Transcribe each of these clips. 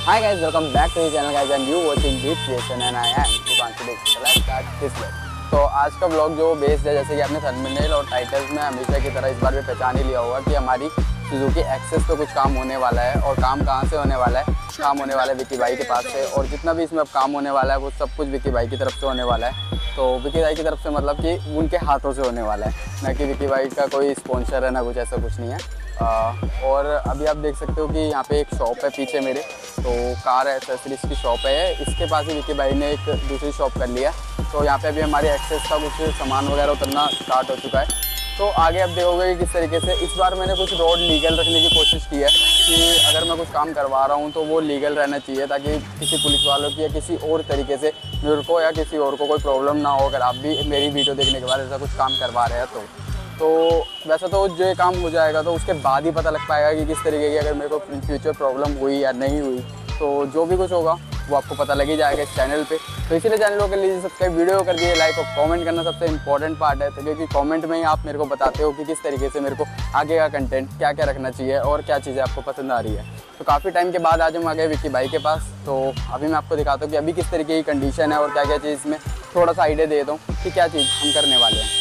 Hi guys, welcome back to the channel guys and you watching Deep Creation and I am Dipanshu Deep. So let's start this vlog. तो आज का vlog जो based है, जैसे कि आपने thumbnail और टाइटल्स में हमेशा की तरह इस बार भी पहचान ही लिया होगा कि हमारी सुजुकी एक्सेस पे कुछ काम होने वाला है। और काम कहाँ से होने वाला है? काम होने वाला है विक्की भाई के पास से, और जितना भी इसमें अब काम होने वाला है वो सब कुछ विक्की भाई की तरफ से होने वाला है। तो विक्की भाई की तरफ से मतलब कि उनके हाथों से होने वाला है, ना कि विक्की भाई का कोई स्पॉन्सर है ना कुछ, ऐसा कुछ नहीं है। और अभी आप देख सकते हो कि यहाँ पे एक शॉप है पीछे मेरे, तो कार एक्सेसरीज की शॉप है। इसके पास ही विक्की भाई ने एक दूसरी शॉप कर लिया। तो यहाँ पे अभी हमारे एक्सेस का कुछ सामान वगैरह उतरना स्टार्ट हो चुका है। तो आगे आप देखोगे कि किस तरीके से इस बार मैंने कुछ रोड लीगल रखने की कोशिश की है कि अगर मैं कुछ काम करवा रहा हूँ तो वो लीगल रहना चाहिए, ताकि किसी पुलिस वालों की या किसी और तरीके से मेरे को या किसी और को कोई प्रॉब्लम ना हो अगर आप भी मेरी वीडियो देखने के बाद ऐसा कुछ काम करवा रहे हैं। तो वैसा तो जो ये काम हो जाएगा तो उसके बाद ही पता लग पाएगा कि किस तरीके की अगर मेरे को इन फ्यूचर प्रॉब्लम हुई या नहीं हुई। तो जो भी कुछ होगा वो आपको पता लग ही जाएगा इस चैनल पे। तो इसीलिए चैनल को कर लीजिए सब्सक्राइब, वीडियो को कर दिए लाइक, और कमेंट करना सबसे इंपॉर्टेंट पार्ट है। तो क्योंकि कमेंट में ही आप मेरे को बताते हो कि किस तरीके से मेरे को आगे का कंटेंट क्या क्या रखना चाहिए और क्या चीज़ें आपको पसंद आ रही है। तो काफ़ी टाइम के बाद आज हम आ गए विक्की भाई के पास। तो अभी मैं आपको दिखाता हूँ कि अभी किस तरीके की कंडीशन है और क्या क्या चीज़ में थोड़ा सा आइडिया देता हूँ कि क्या चीज़ हम करने वाले हैं।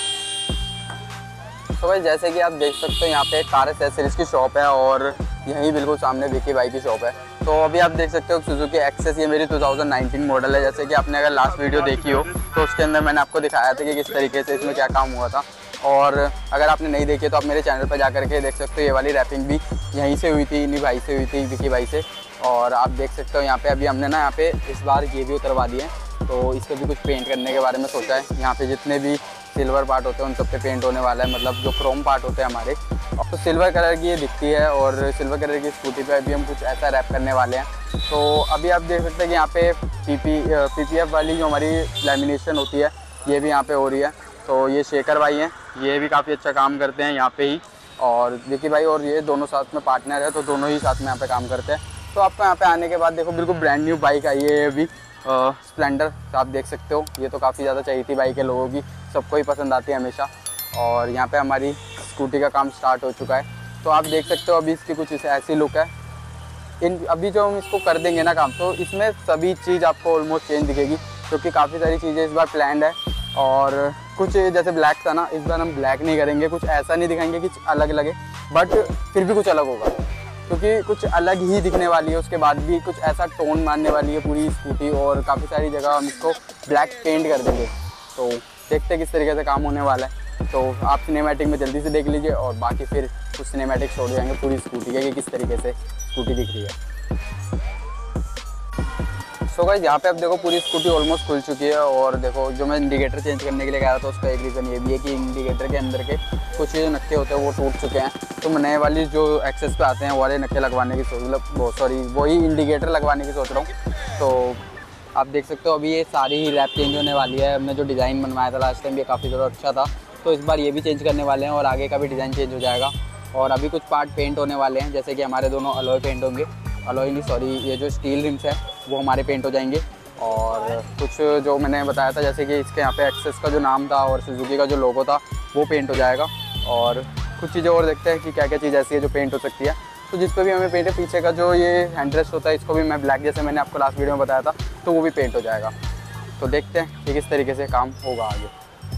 तो भाई जैसे कि आप देख सकते हो यहाँ पे कार एक्सेसरीज की शॉप है और यहीं बिल्कुल सामने विक्की भाई की शॉप है। तो अभी आप देख सकते हो सुजुकी एक्सेस, ये मेरी 2019 मॉडल है। जैसे कि आपने अगर लास्ट वीडियो देखी हो तो उसके अंदर मैंने आपको दिखाया था कि किस तरीके से इसमें क्या काम हुआ था। और अगर आपने नहीं देखी तो आप मेरे चैनल पर जा करके देख सकते हो। ये वाली रैपिंग भी यहीं से हुई थी, इन्हीं भाई से हुई थी, विक्की भाई से। और आप देख सकते हो यहाँ पे अभी हमने ना यहाँ पे इस बार ये भी उतरवा दिए हैं। तो इस पर भी कुछ पेंट करने के बारे में सोचा है। यहाँ पे जितने भी सिल्वर पार्ट होते हैं उन सब पे पेंट होने वाला है, मतलब जो क्रोम पार्ट होते हैं हमारे। तो सिल्वर कलर की ये दिखती है और सिल्वर कलर की स्कूटी पे अभी हम कुछ ऐसा रैप करने वाले हैं। तो अभी आप देख सकते हैं कि यहाँ पे पीपीएफ वाली जो हमारी लैमिनेशन होती है ये भी यहाँ पे हो रही है। तो ये शेखर भाई हैं, ये भी काफ़ी अच्छा काम करते हैं यहाँ पे ही। और विक्की भाई और ये दोनों साथ में पार्टनर है, तो दोनों ही साथ में यहाँ पे काम करते हैं। तो आपको यहाँ पे आने के बाद देखो बिल्कुल ब्रांड न्यू बाइक आई है अभी, स्प्लेंडर। आप देख सकते हो ये तो काफ़ी ज़्यादा चाहिए थी बाइक है लोगों की, सबको ही पसंद आती है हमेशा। और यहाँ पे हमारी स्कूटी का काम स्टार्ट हो चुका है। तो आप देख सकते हो अभी इसकी कुछ ऐसी लुक है। अभी जो हम इसको कर देंगे ना काम, तो इसमें सभी चीज़ आपको ऑलमोस्ट चेंज दिखेगी, क्योंकि काफ़ी सारी चीज़ें इस बार प्लान्ड है। और कुछ जैसे ब्लैक था ना, इस बार हम ब्लैक नहीं करेंगे, कुछ ऐसा नहीं दिखाएंगे कि अलग लगे, बट फिर भी कुछ अलग होगा, क्योंकि कुछ अलग ही दिखने वाली है। उसके बाद भी कुछ ऐसा टोन मारने वाली है पूरी स्कूटी, और काफ़ी सारी जगह हम इसको ब्लैक पेंट कर देंगे। तो देखते हैं किस तरीके से काम होने वाला है। तो आप सिनेमैटिक में जल्दी से देख लीजिए, और बाकी फिर कुछ सिनेमैटिक छोड़ जाएंगे पूरी स्कूटी के कि किस तरीके से स्कूटी दिख रही है। सो गाइस यहाँ पे अब देखो पूरी स्कूटी ऑलमोस्ट खुल चुकी है। और देखो जो मैं इंडिकेटर चेंज करने के लिए गया था उसका एक रीज़न ये भी है कि इंडिकेटर के अंदर के कुछ जो नक्के होते हैं वो टूट चुके हैं। तो मैं नए वाली जो एक्सेस पे आते हैं वो वाले नक्के लगवाने की वही इंडिकेटर लगवाने की सोच रहा हूँ। तो आप देख सकते हो अभी ये सारी ही रैप चेंज होने वाली है। हमने जो डिज़ाइन बनवाया था लास्ट टाइम ये काफ़ी ज़्यादा अच्छा था, तो इस बार ये भी चेंज करने वाले हैं और आगे का भी डिज़ाइन चेंज हो जाएगा। और अभी कुछ पार्ट पेंट होने वाले हैं, जैसे कि हमारे दोनों अलॉय पेंट होंगे, अलॉय नहीं सॉरी, ये जो स्टील रिम्स है वो हमारे पेंट हो जाएंगे। और कुछ जो मैंने बताया था जैसे कि इसके यहाँ पे एक्सेस का जो नाम था और सुजुकी का जो लोगो था वो पेंट हो जाएगा। और कुछ चीज़ें और देखते हैं कि क्या क्या चीज़ ऐसी है जो पेंट हो सकती है। तो जिस पर भी हमें पेंट है, पीछे का जो ये हैंडरेस्ट होता है इसको भी मैं ब्लैक, जैसे मैंने आपको लास्ट वीडियो में बताया था, तो वो भी पेंट हो जाएगा। तो देखते हैं कि किस तरीके से काम होगा आगे।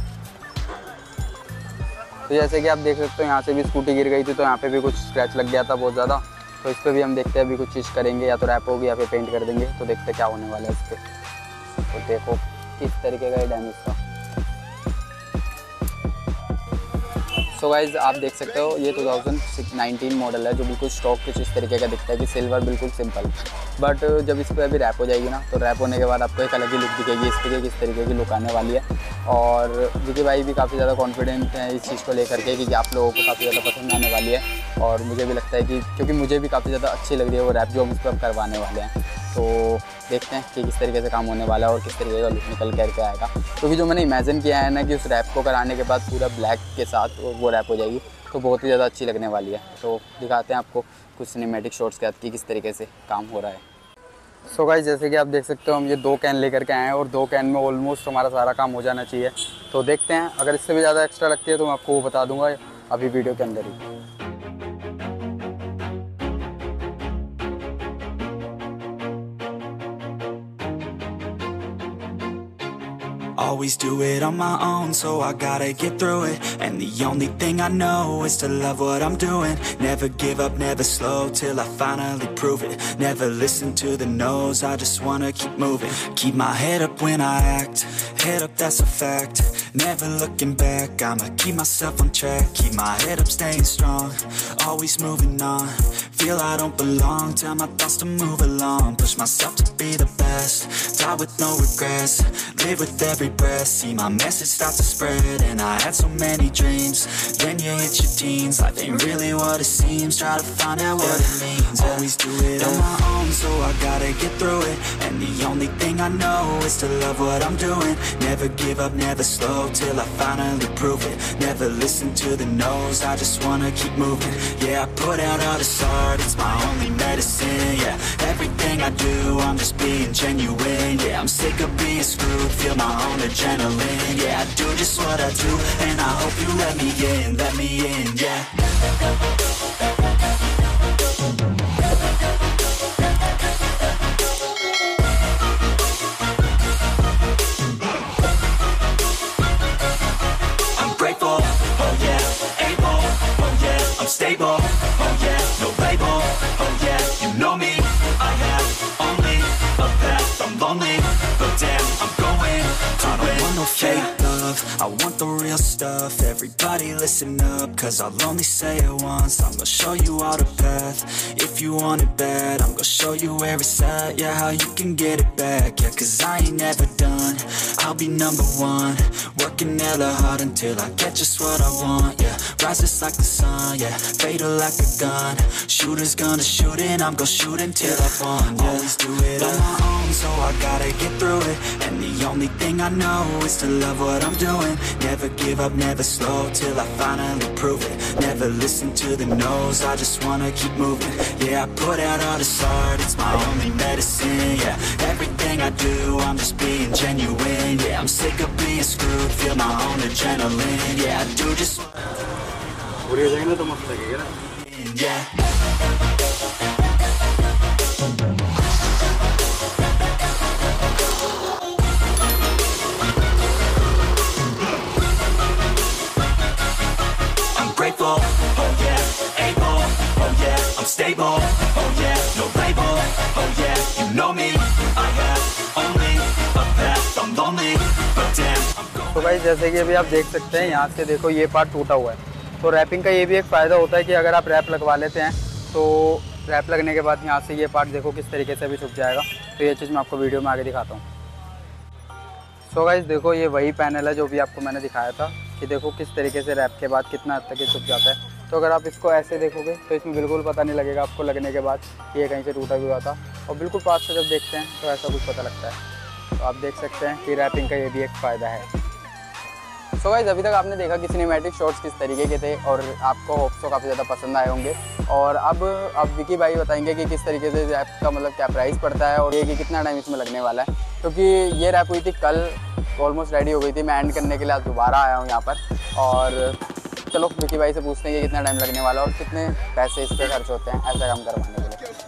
तो जैसे कि आप देख सकते हो यहाँ से भी स्कूटी गिर गई थी, तो यहाँ पे भी कुछ स्क्रैच लग गया था बहुत ज़्यादा। तो इस पर भी हम देखते हैं अभी कुछ चीज़ करेंगे, या तो रैप होगी या फिर पेंट कर देंगे। तो देखते हैं क्या होने वाला है इस पर। तो देखो किस तरीके का डैमेज था। सो गाइज आप देख सकते हो ये 2019 मॉडल है, जो बिल्कुल स्टॉक कुछ इस तरीके का दिखता है कि सिल्वर बिल्कुल सिंपल। बट जब इस पर अभी रैप हो जाएगी ना, तो रैप होने के बाद आपको एक अलग ही लुक दिखेगी इस पर, किस तरीके की लुक आने वाली है। और विक्की भाई भी काफ़ी ज़्यादा कॉन्फिडेंट हैं इस चीज़ को लेकर के कि आप लोगों को काफ़ी ज़्यादा पसंद आने वाली है। और मुझे भी लगता है कि क्योंकि मुझे भी काफ़ी ज़्यादा अच्छी लग रही है वो रैप जो हम इस पर करवाने वाले हैं। तो देखते हैं कि किस तरीके से काम होने वाला है और किस तरीके का लुक निकल करके आएगा। क्योंकि जो मैंने इमेजिन किया है ना कि उस रैप को कराने के बाद पूरा ब्लैक के साथ वो रैप हो जाएगी, तो बहुत ही ज़्यादा अच्छी लगने वाली है। तो दिखाते हैं आपको कुछ सिनेमैटिक शॉट्स के साथ कि किस तरीके से काम हो रहा है। सो गाइस जैसे कि आप देख सकते हो हम ये 2 कैन लेकर के आए हैं, और 2 कैन में ऑलमोस्ट हमारा सारा काम हो जाना चाहिए। तो देखते हैं, अगर इससे भी ज़्यादा एक्स्ट्रा लगती है तो मैं आपको वो बता दूंगा अभी वीडियो के अंदर ही। Always do it on my own, so I gotta get through it. And the only thing I know is to love what I'm doing. Never give up, never slow, till I finally prove it. Never listen to the no's, I just wanna keep moving. Keep my head up when I act, head up, that's a fact. Never looking back, I'ma keep myself on track. Keep my head up, staying strong, always moving on. Feel I don't belong, tell my thoughts to move along. Push myself to be the best, die with no regrets. Live with every breath, see my message start to spread. And I had so many dreams, then you hit your teens. Life ain't really what it seems, try to find out what it means. Always do it on my own, so I gotta get through it. And the only thing I know is to love what I'm doing. Never give up, never slow, till I finally prove it. Never listen to the no's, I just wanna keep moving. Yeah, I put out all this art, it's my only medicine. Yeah, everything I do, I'm just being genuine. Yeah, I'm sick of being screwed, feel my own adrenaline. Yeah, I do just what I do, and I hope you let me in, yeah. I'm grateful, oh yeah, able, oh yeah, I'm stable, oh yeah, no label, oh yeah, you know me, I have only a path, I'm lonely, but damn, I'm going to win. I don't want no fake love, I want the real stuff. Everybody listen up, cause I'll only say it once. I'm gonna show you all the path, if you want it bad. I'm gonna show you where it's at, yeah, how you can get it back. Yeah, cause I ain't never done, I'll be number one. Working hella hard until I get just what I want, yeah. Rises like the sun, yeah, fatal like a gun. Shooter's gonna shoot and I'm gonna shoot until I've won, yeah. Always do it on my own, so I gotta get through it. And the only thing I know is to love what I'm doing. Never give up, never slow, till I finally prove it. Never listen to the no's, I just wanna keep moving. Yeah, I put out all this art, it's my only medicine. Yeah, everything I do, I'm just being genuine. Yeah, I'm sick of being screwed, feel my own adrenaline. Yeah, I do just पूरी हो जाएगी ना तो मस्त लगेगा ना। yeah. I'm grateful, oh yeah, able, oh yeah, I'm stable, oh yeah, no label, oh yeah, you know me, I have only a path, I'm lonely, but damn, I'm going. तो guys जैसे कि अभी आप देख सकते हैं, यहाँ से देखो ये पार्ट टूटा हुआ है। तो रैपिंग का ये भी एक फ़ायदा होता है कि अगर आप रैप लगवा लेते हैं तो रैप लगने के बाद यहाँ से ये पार्ट देखो किस तरीके से भी छुप जाएगा। तो ये चीज़ मैं आपको वीडियो में आगे दिखाता हूँ। सो गाइस देखो ये वही पैनल है जो भी आपको मैंने दिखाया था कि देखो किस तरीके से रैप के बाद कितना हद तक ये छुप जाता है। तो अगर आप इसको ऐसे देखोगे तो इसमें बिल्कुल पता नहीं लगेगा आपको लगने के बाद ये कहीं से टूटा हुआ था, और बिल्कुल पास से जब देखते हैं तो ऐसा कुछ पता लगता है। तो आप देख सकते हैं कि रैपिंग का ये भी एक फ़ायदा है। सो गाइस अभी तक आपने देखा कि सिनेमैटिक शॉट्स किस तरीके के थे और आपको होप सो काफ़ी ज़्यादा पसंद आए होंगे। और अब विकी भाई बताएंगे कि किस तरीके से रैप का मतलब क्या प्राइस पड़ता है और ये कि कितना टाइम इसमें लगने वाला है, क्योंकि ये रैप हुई थी कल, ऑलमोस्ट रेडी हो गई थी। मैं एंड करने के लिए आज दोबारा आया हूँ यहाँ पर। और चलो विकी भाई से पूछते हैं कि कितना टाइम लगने वाला है और कितने पैसे इस पर खर्च होते हैं ऐसा काम करवाने के लिए।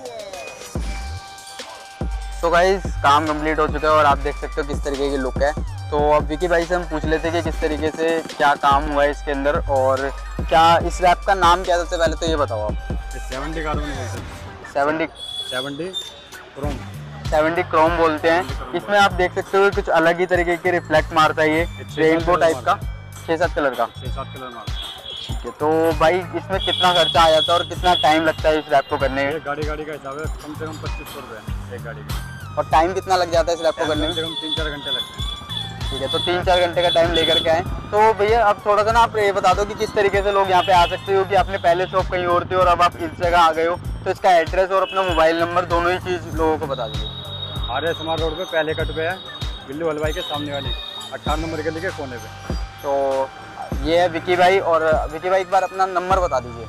तो गाइस काम कंप्लीट हो चुका है और आप देख सकते हो किस तरीके की लुक है। तो अब विकी भाई से हम पूछ लेते हैं कि किस तरीके से क्या काम हुआ है इसके अंदर और क्या इस रैप का नाम क्या है। सबसे पहले तो ये बताओ आप। 70 कार्बन 70 क्रोम बोलते हैं। इसमें आप देख सकते हो कुछ अलग ही तरीके के रिफ्लेक्ट मारता है ये रेनबो टाइप का 6-7 कलर का। 6-7 कलर मारता है। ठीक है, तो भाई इसमें कितना खर्चा आ जाता है और कितना टाइम लगता है इस रैप को करने में? गाड़ी का हिसाब है, कम से कम 2500 रुपये एक गाड़ी का। और टाइम कितना लग जाता है इस रैप को करने में? कम से कम 3-4 घंटे लगते हैं। ठीक है, तो 3-4 घंटे का टाइम लेकर के आए। तो भैया अब थोड़ा सा ना आप ये बता दो कि किस तरीके से लोग यहाँ पे आ सकते हो, कि आपने पहले शॉप कहीं और थी और अब आप इस जगह आ गए हो, तो इसका एड्रेस और अपना मोबाइल नंबर दोनों ही चीज़ लोगों को बता दीजिए। आर्य समार रोड पे पहले कट पे है, बिल्लू हलवाई के सामने वाली 18 नंबर गली के कोने पे। तो ये है विकी भाई। और विकी भाई एक बार अपना नंबर बता दीजिए।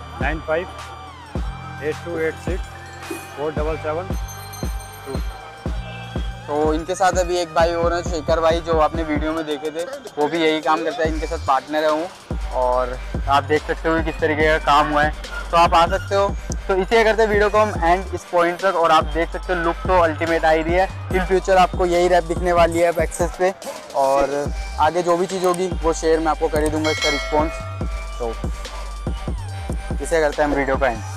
9582864772। तो इनके साथ अभी एक भाई और हैं शेखर भाई, जो आपने वीडियो में देखे थे, वो भी यही काम करता है, इनके साथ पार्टनर है हूँ। और आप देख सकते हो किस तरीके का काम हुआ है। तो आप आ सकते हो तो इसे करते वीडियो को हम एंड इस पॉइंट तक, और आप देख सकते हो लुक तो अल्टीमेट आ ही रही है। इन फ्यूचर आपको यही रैप दिखने वाली है अब एक्सेस पे, और आगे जो भी चीज़ होगी वो शेयर मैं आपको कर ही दूंगा इसका रिस्पॉन्स। तो इसे करते हैं हम वीडियो का एंड।